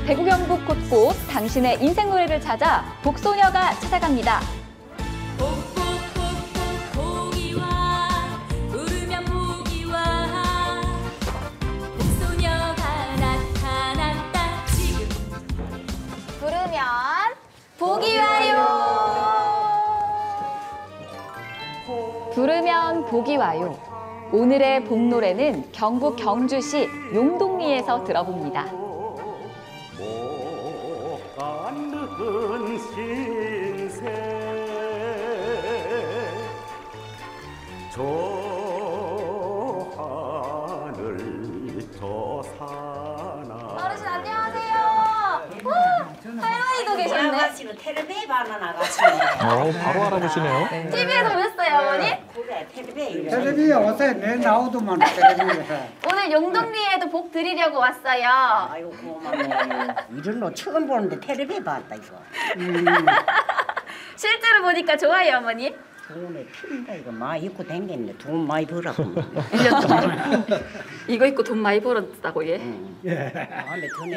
대구 경북 곳곳 당신의 인생 노래를 찾아 복소녀가 찾아갑니다. 복복복복 복이와 부르면 복이와 복소녀가 나타났다 지금 부르면 복이 와요. 부르면 복이 와요. 오늘의 복 노래는 경북 경주시 용동리에서 들어봅니다. 복받는 신세 저 하늘 저 산하. 어르신 안녕하세요. 할머니도 계셨네. 아가씨는 텔레비에 반은 아가씨네. 바로 알아보시네요. TV에서 보셨어요, 어머니? 그래 텔레비에. 텔레비에 요새 내 나오더만 텔레비에. 오늘 용동리에도 복 드리려고 왔어요. 아이고 고맙네. 이런 거 처음 보는데 텔레비에 봤다 이거. 실제로 보니까 좋아요, 어머니? 돈에 핀다 이거 많이 입고 댕겼네. 돈 많이 벌었고. 1년 동안. 이거 입고 돈 많이 벌었다고 얘? 마음에 드네.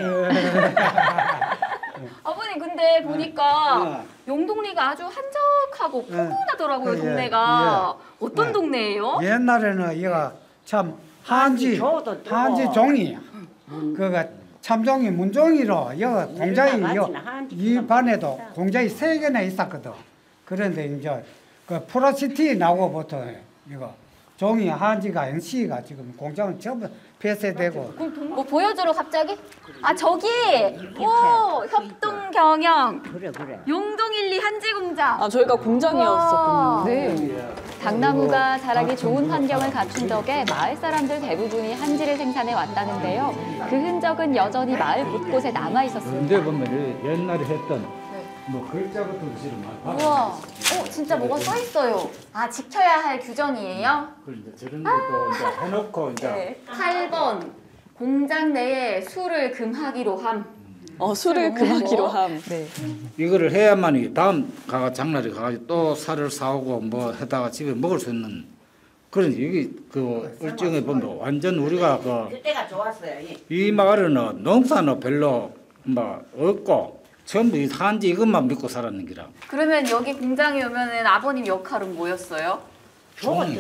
아버님 근데 보니까 용동리가 아주 한적하고 포근하더라고요, 동네가. 어떤 동네예요? 옛날에는 이거 참 한지 종이야. 그가 참종이 문종이로 이거 공장이 이 반에도 공장이 3개나 있었거든. 그런데 이제 그 프로시티 나고부터 이거 종이 한지가 NC가 지금 공장은 전부 폐쇄되고. 그럼 뭐 보여주러 갑자기? 아 저기! 오! 협동경영 그래. 용동 1, 2 한지공장. 아, 저희가 공장이었었군요. 네. 당나무가 자라기 좋은 환경을 갖춘 덕에 마을 사람들 대부분이 한지를 생산해 왔다는데요. 그 흔적은 여전히 마을 곳곳에 남아 있었습니다. 근데 보면 옛날에 했던 뭐 글자부터 사실 많이 우와, 진짜 뭐가 써 있어요. 아, 지켜야 할 규정이에요? 이제 저런 것도 이제 해놓고 이제 네. 8번 공장 내에 술을 금하기로 함. 술을 금하기로 함. 네. 이거를 해야만이 다음 장날에 가가지고 또 살을 사오고 뭐 하다가 집에 먹을 수 있는 그런 이게 그 일정에 보면 완전 우리가 그때가 좋았어요. 이 마을에는 농사는 별로 뭐 없고 전부 이 한지 이것만 믿고 살았는 기라. 그러면 여기 공장에 오면은 아버님 역할은 뭐였어요? 종이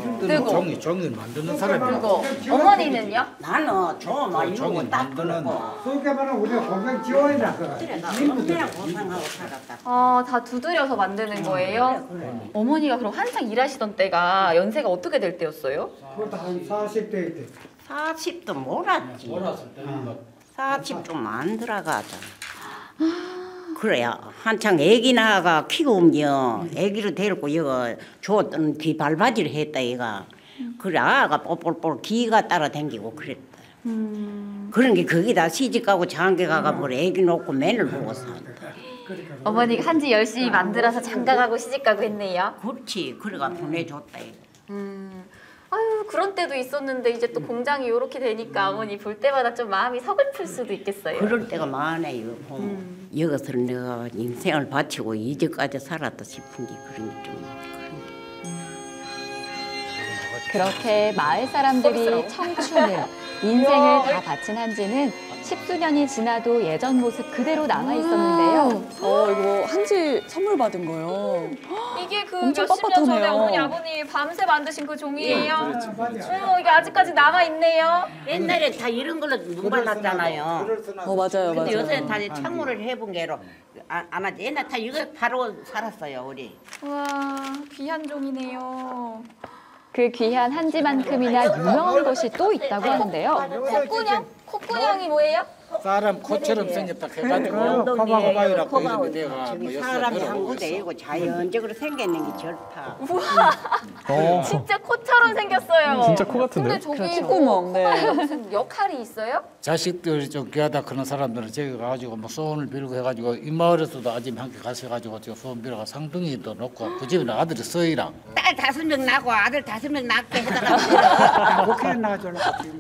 만드는 사람이야. 그거. 어머니는요? 나는 막 이런 종이 거딱 만드는 그렇게 말하면 우리가 공장 지원이라 그래 나 얼마나 고생하고 살았다. 다 두드려서 만드는 거예요? 어머니가 그럼 한창 일하시던 때가 연세가 어떻게 될 때였어요? 그것도 한 40대 때. 40도 몰았지. 몰았을 때는 40 좀 안 들어가자. 그래야 한창 애기 나가 키우면 애기를 데리고 이거 줬던 뒤 발바지를 했다 얘가. 그래 아가 뽀뽀뽀 기가 따라 댕기고 그랬다. 그런 게 거기다 시집가고 장가 가가 버려 애기 놓고 맨을 보고 산다. 어머니가 한지 열심히 만들어서 장가가고 시집가고 했네요. 그렇지 그래가 보내줬다 얘가. 아유 그런 때도 있었는데 이제 또 공장이 이렇게 되니까 어머니 볼 때마다 좀 마음이 서글플 수도 있겠어요. 그럴 때가 많아요. 여기서 내가 인생을 바치고 이제까지 살았다 싶은 게 그런 게 좀. 그렇게 마을 사람들이 청춘을, 인생을 다 바친 한지는 10수년이 지나도 예전 모습 그대로 남아 있었는데요. 이거 한지 선물 받은 거요. 이게 그 엄청 몇십 년 전에 빳빳하네요. 어머니 아버님 밤새 만드신 그 종이에요. 이게 아직까지 남아 있네요. 옛날에 다 이런 걸로 눈 발랐잖아요. 맞아요. 근데 요새 다 창문을 해본 게로 안 하지. 옛날 다 이거 바로 살았어요 우리. 와 귀한 종이네요. 그 귀한 한지만큼이나 유명한 곳이 또 있다고 하는데요. 콧구녕? 콧구녕이 뭐예요? 사람 코처럼 생겼다 해가지고 호박이라고 이렇게 돼가 저기 사람이 한 군데이고 자연적으로 생겼는 게 좋다. 우와 진짜 코처럼 생겼어요. 진짜 코 같은데요? 근데 저기 콧구멍. 네. 무슨 역할이 있어요? 자식들이 좀 귀하다 그런 사람들은 저기 가가지고 뭐 소원을 빌고 해가지고 이 마을에서도 아줌 함께 가셔가지고 저 소원 빌어가 상둥이도 놓고 그 집에 아들이 서희랑 딸 5명 낳고 아들 5명 낳게 해다가 국회에 나가줘라.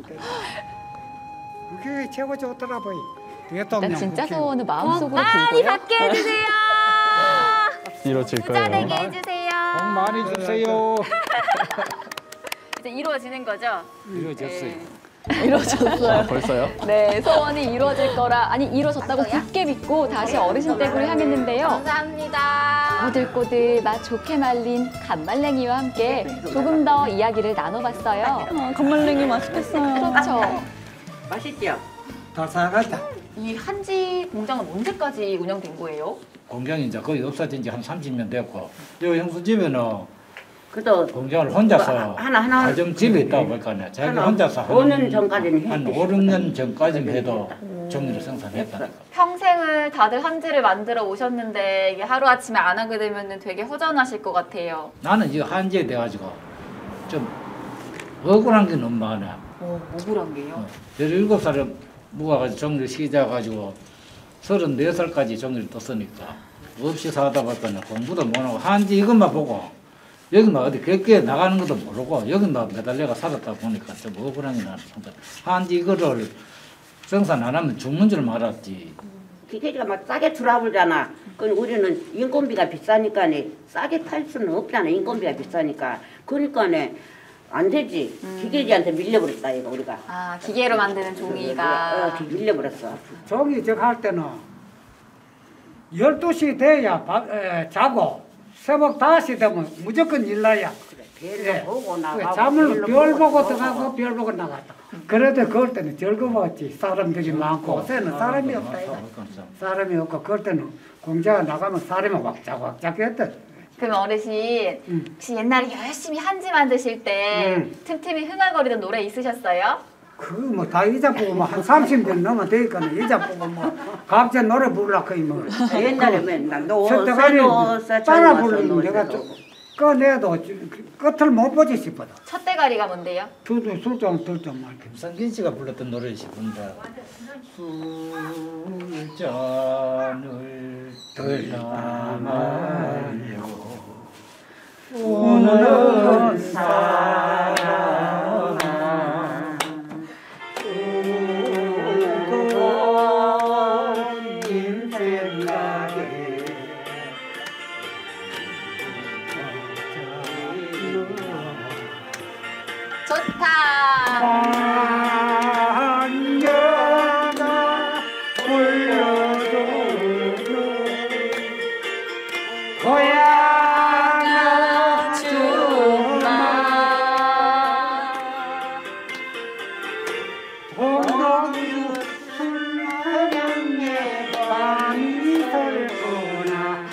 그게 최고 좋더라 보이. 대통령. 진짜 국회. 소원을 마음속으로 많이 빌고요. 받게 해주세요. 이루어질 부자 거예요. 되게 해주세요. 복 많이 주세요. 이제 이루어지는 거죠? 이루어졌어요. 네. 이러셨어요. 벌써요? 네, 소원이 이루어질 거라, 아니 이루어졌다고 굳게 믿고 다시 어르신 댁으로 향했는데요. 감사합니다. 꼬들꼬들 맛 좋게 말린 간말랭이와 함께 조금 더 이야기를 나눠봤어요. 간말랭이 맛있겠어요. 그렇죠. 맛있죠? 다 사갔다. 이 한지 공장은 언제까지 운영된 거예요? 공장이 이제 거의 없어진 지 한 30년 됐고 요 형수 집에는 그래도 공장을 혼자서 하나 가정 집에 있다 보니까 자기 하나 혼자서 5년 전까지는 한 5, 6년 전까지는 해도 종이를 생산했다니까. 평생을 다들 한지를 만들어 오셨는데 이게 하루아침에 안 하게 되면 되게 허전하실 것 같아요. 나는 이 한지에 돼가지고 좀 억울한 게 너무 많아. 억울한 게요? 17살에 묵어가지고 종이를 시작해가지고 34살까지 종이를 떴으니까 없이 살다 보니까 공부도 못하고 한지 이것만 보고 여기만 어디 객기에 나가는 것도 모르고 여기만 매달려가 살았다 보니까 좀 억울한 게 나는 한지 이거를 생산 안 하면 죽는 줄 알았지. 기계가 막 싸게 들어와버잖아. 그럼 우리는 인건비가 비싸니까 싸게 팔 수는 없잖아. 인건비가 비싸니까. 그러니까 안 되지. 기계지한테 밀려버렸다 이거 우리가. 아, 기계로 만드는 종이가. 밀려버렸어. 종이 저할 때는 12시 돼야 자고 새벽 5시 되면 무조건 일나야. 별로 보고 나가고 잠을 별로 별 보고 보고 들어가고 별 보고 나갔다. 그래도 그럴 때는 즐거웠지. 사람들이 많고 요새는 사람이 없다 이거. 사람이 없고 그럴 때는 공장 나가면 사람이 왁작왁작 했다. 그럼 어르신 혹시 옛날에 열심히 한지 만드실 때 틈틈이 흥얼거리던 노래 있으셨어요? 뭐 다 이자 보고 뭐 한 30년 넘어 되니까 이자 보고 뭐 갑자기 노래 부르라 거의 뭐. 옛날에 맨날 첫대가리 따라 부르는 내가 꺼내도 끝을 못 보지 싶어도. 첫 대가리가 뭔데요? 두두 술좀 들좀 말게. 김성균 씨가 불렀던 노래를 싶은데 술잔을 덜 담아요 오늘은 사랑아 우고님 생각에 좋다. 안겨가 불러도 고향아 주마 동동주 술마당에 밤이 설구나.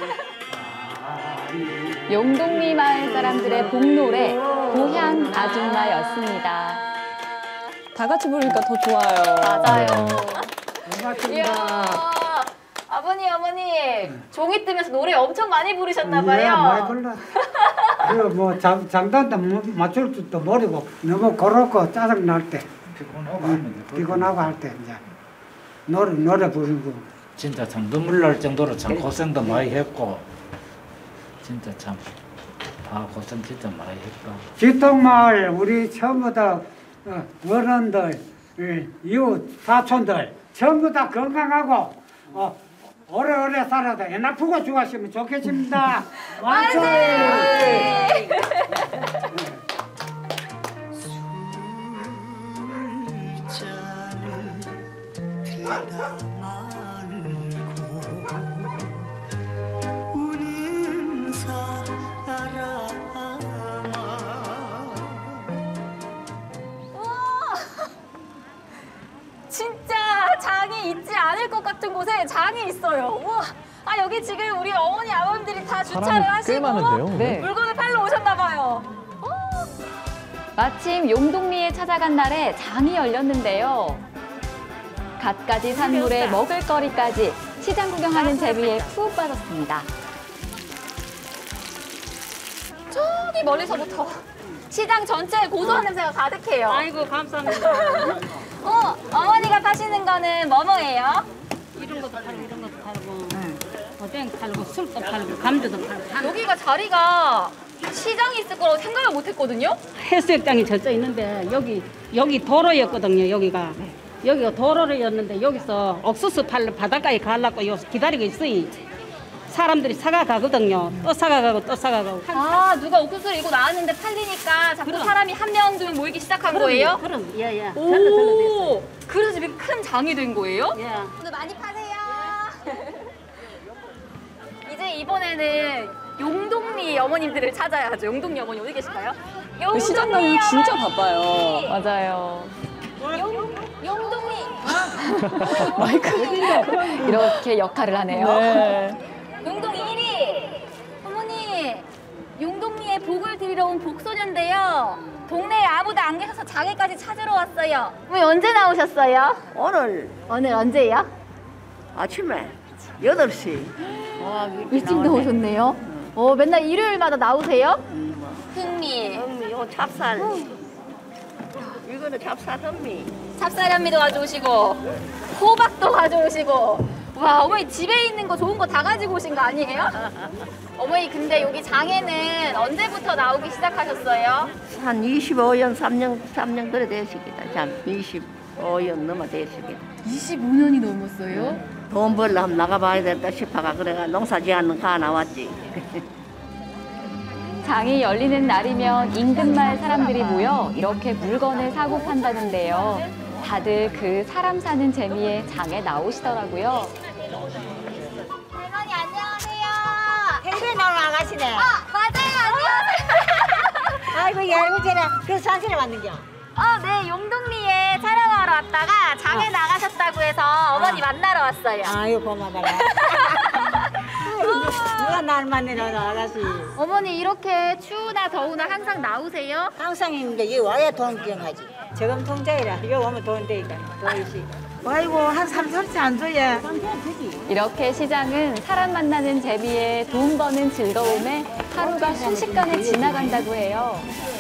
용동리 마을 사람들의 복노래 고향 아줌마였습니다. 다 같이 부르니까 더 좋아요. 맞아요. 고맙습니다. 이야, 아버님, 어머님 종이 뜨면서 노래 엄청 많이 부르셨나 봐요. 예, 많이 불러. 그뭐 장단도 맞출 줄도 모르고 너무 고롭고 짜증 날 때, 피곤하고 할 때 이제 노래 부르고. 진짜 참 눈물 날 정도로 참 고생도 많이 했고 진짜 참 다 고생 진짜 많이 했다. 지통마을 우리 전부 다 어른들, 이웃 사촌들 전부 다 건강하고 오래오래 살아도 애 아프고 죽었으면 좋겠습니다. 완성! 진짜 장이 있지 않을 것 같은 곳에 장이 있어요. 우와, 아 여기 지금 우리 어머니 아버님들이 다 주차를 사람이 꽤 하시고 많은데요? 네. 물건을 팔러 오셨나 봐요. 마침 용동리에 찾아간 날에 장이 열렸는데요. 갖가지 산물에 먹을거리까지 시장 구경하는 재미에 푹 빠졌습니다. 저기 멀리서부터 시장 전체에 고소한 냄새가 가득해요. 아이고 감사합니다. 어머니가 파시는 거는 뭐예요? 이런 것도 팔고 이런 것도 팔고 오뎅 팔고 술도 팔고 감주도 팔고 여기가 자리가 시장이 있을 거라고 생각을 못 했거든요. 해수욕장이 저쪽 있는데 여기 도로였거든요. 여기가 도로였는데 여기서 옥수수 팔러 바닷가에 가려고 기다리고 있어요. 사람들이 사가가거든요. 또 사가가고 또 사가가고. 아, 누가 옥수수를 이고 나왔는데 팔리니까 자꾸 그럼. 사람이 한 명 두 명 모이기 시작한 거예요? 그럼 예예. 오, 그래서 지금 큰 장이 된 거예요? 예. 오늘 많이 파세요. 이제 이번에는 용동리 어머님들을 찾아야죠. 용동리 어머니 어디 계실까요? 그 시장 가면 진짜 바빠요. 맞아요. 용동리. 마이크. 이렇게 역할을 하네요. 네. 용동 1위. 어머니, 용동리에 복을 드리러 온 복소년인데요. 동네에 아무도 안 계셔서 장애까지 찾으러 왔어요. 어머니 언제 나오셨어요? 오늘 오늘 언제요? 아침에 8시. 일찍 나오셨네요. 맨날 일요일마다 나오세요? 흥미. 이거 찹쌀. 이거는 찹쌀 현미. 찹쌀현미도 가져오시고 호박도 가져오시고. 와, 어머니 집에 있는 거 좋은 거 다 가지고 오신 거 아니에요? 어머니 근데 여기 장에는 언제부터 나오기 시작하셨어요? 한 25년, 3년 그래 되시겠다. 참 25년 넘어 되시겠다. 25년이 넘었어요? 돈 벌러 한번 나가봐야 된다 싶어가 그래가 농사지하는 가 나왔지. 장이 열리는 날이면 인근 마을 사람들이 모여 이렇게 물건을 사고 판다는데요. 다들 그 사람 사는 재미에 장에 나오시더라고요. 할머니 안녕하세요. 텔레비 나오는 아가씨네. 맞아요. 안녕하세요. 아이고 야 쟤네 그래서 산실에 왔는겨. 네, 용동리에 촬영하러 왔다가 장에 나가셨다고 해서 어머니 만나러 왔어요. 아유 고마워라. 누가 날 만나러 아가씨. 어머니 이렇게 추우나 더우나 항상 나오세요? 항상 이제 여기 와야 돈 구경하지. 저금 통장이라 여기 오면 돈 되니까 돈이시. 아이고 한 3,000원치 안 줘야. 이렇게 시장은 사람 만나는 재미에 돈 버는 즐거움에 하루가 순식간에 지나간다고 해요.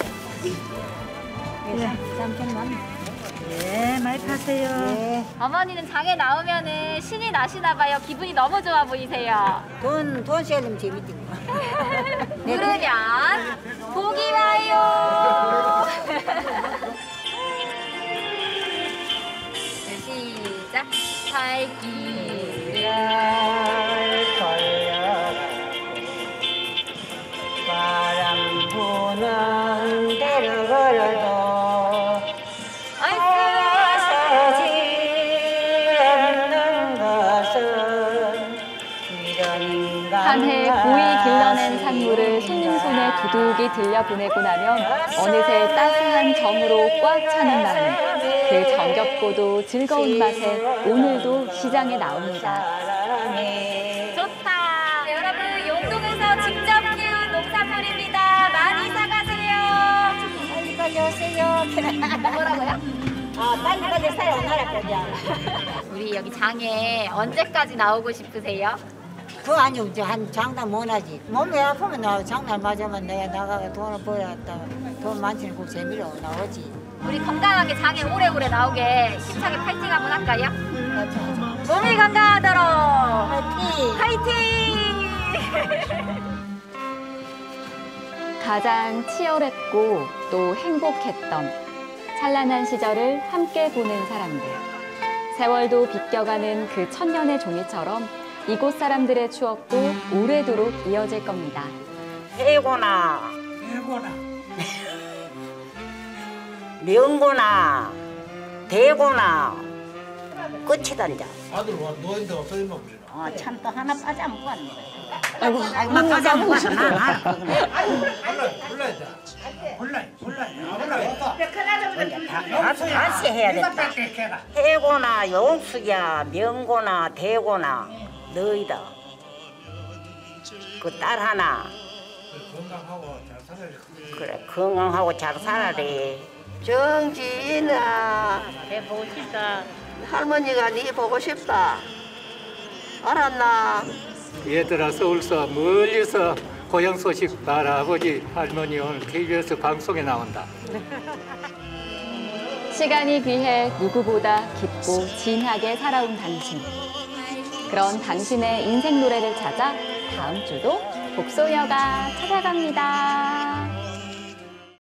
예, 많이 파세요. 예. 어머니는 장에 나오면은 신이 나시나 봐요. 기분이 너무 좋아 보이세요. 돈 시간이면 재밌지. 그러면 복이 와요. 시작. 살기를 바람 부는 대로 걸어도 한 해 고이 길러낸 산물을 손님 손에 두둑이 들려보내고 나면 어느새 따스한 정으로 꽉 차는 마음. 그 정겹고도 즐거운 맛에 오늘도 시장에 나옵니다. 좋다. 네, 여러분 용동에서 직접 키운 농산물입니다. 많이 사가세요. 빨리 오세요. 뭐라고요? 빨리 사요. 나라 거냐. 우리 여기 장에 언제까지 나오고 싶으세요? 그거 아니고 이제 한 장당 못 하지. 몸이 아프면 나 장날 맞으면 내가 나가서 돈을 벌었다. 돈 많지는 그 재미로 나오지. 우리 건강하게 장에 오래오래 나오게 힘차게 파이팅 한번 할까요? 몸이 건강하도록 파이팅! 가장 치열했고 또 행복했던 찬란한 시절을 함께 보낸 사람들. 세월도 비껴가는 그 천년의 종이처럼 이곳 사람들의 추억도 오래도록 이어질 겁니다. 해고나 명고나 대고나 끝이단자. 아들 와 너인데 어서 임마 그래. 참 또 하나 빠져 안 먹었네. 아이고, 나 빠져 안 먹었어. 다시 해야 된다. 해고나 용숙이야 명고나 대고나 너희다. 그 딸 하나. 그래 건강하고 잘 살아래. 정진아 내 보고 싶다. 할머니가 네 보고 싶다. 알았나? 얘들아 서울서 멀리서 고향 소식 나라 아버지 할머니 오늘 KBS 방송에 나온다. 시간이 귀해 누구보다 깊고 진하게 살아온 당신. 그런 당신의 인생 노래를 찾아 다음 주도 복소녀가 찾아갑니다.